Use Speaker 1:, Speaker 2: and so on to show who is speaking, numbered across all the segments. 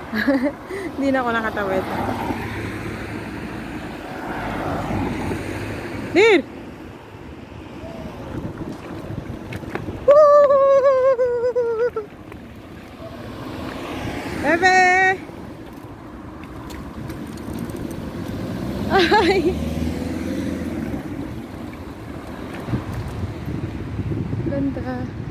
Speaker 1: Hindi na ako nakatawid. Dir! Bebe! Ay! Ganda.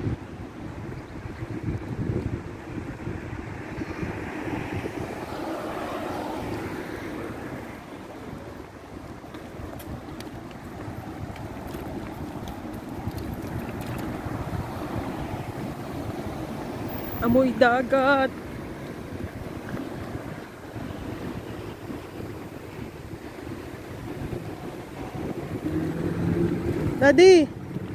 Speaker 1: Amoy dagat. Daddy.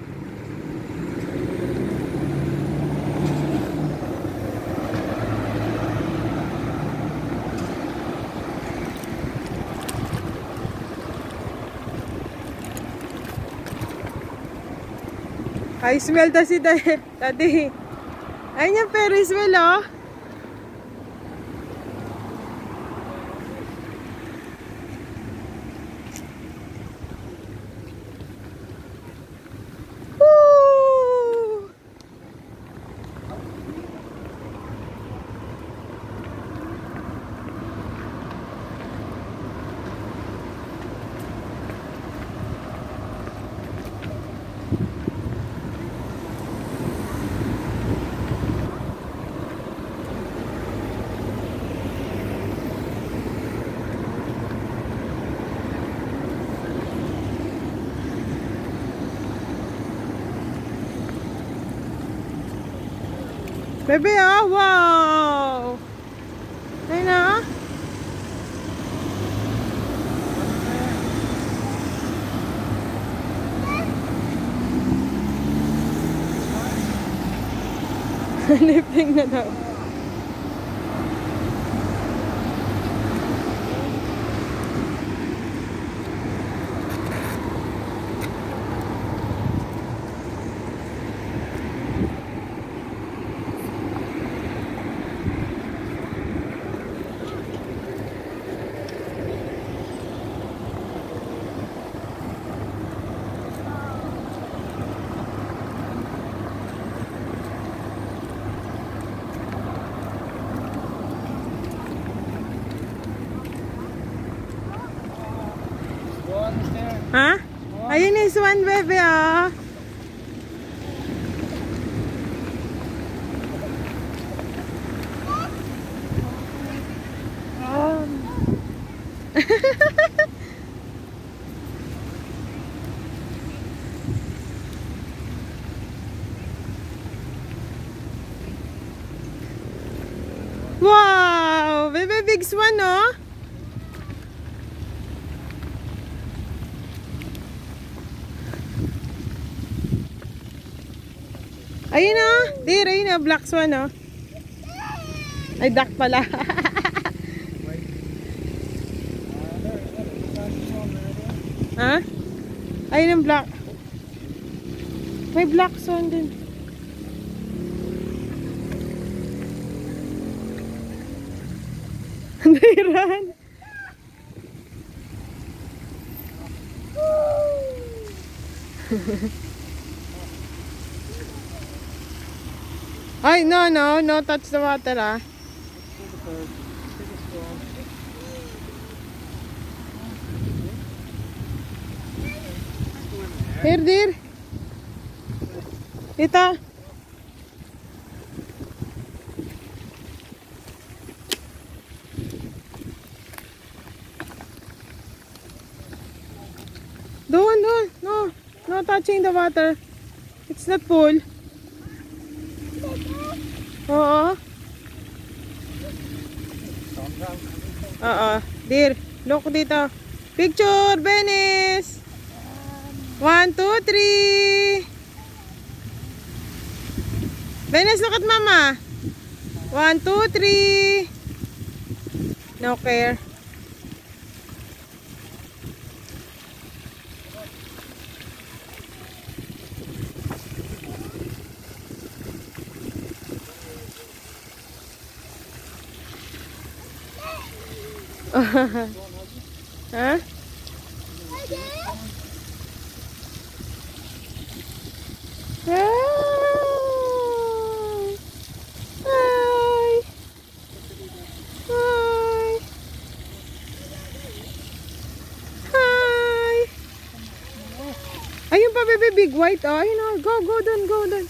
Speaker 1: I smell daw si Daddy. Ayun yung Ferris wheel, oh. Woo! Bebe, oh, wow! Ayun na, oh. Lifting na daw. Ha? Ayun is one, bebe, ah. Wow! Bebe, big swan, oh. Ayun, oh. There, ayun, oh. Black swan, oh. Ay, duck pala. Ha? Ayun ang black. May black swan din. They run. Ay, no, touch the water, ah. Here, dear. Ito. Doon. No touching the water. It's not pool. Oo. Oo. Dear, look dito. Picture, Venice. 1, 2, 3. Venice, look at mama. 1, 2, 3. No care. Ha? Hi! Hi! Hi! Ayun pa, baby, big white. Oh, ayun, oh. Go, go doon, go doon.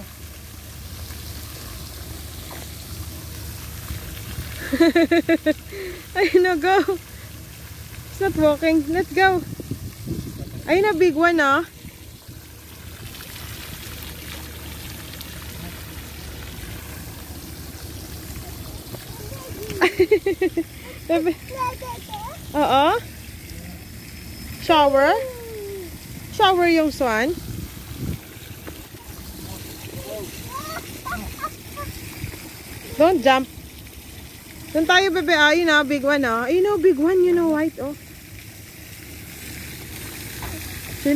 Speaker 1: Ayun na, go. It's not walking. Let's go. Ayun na, big one, oh. Oo. Shower. Shower yung swan. Don't jump. Doon tayo, bebe. Ayun na, big one, oh. Ayun na, big one. You know, white, oh.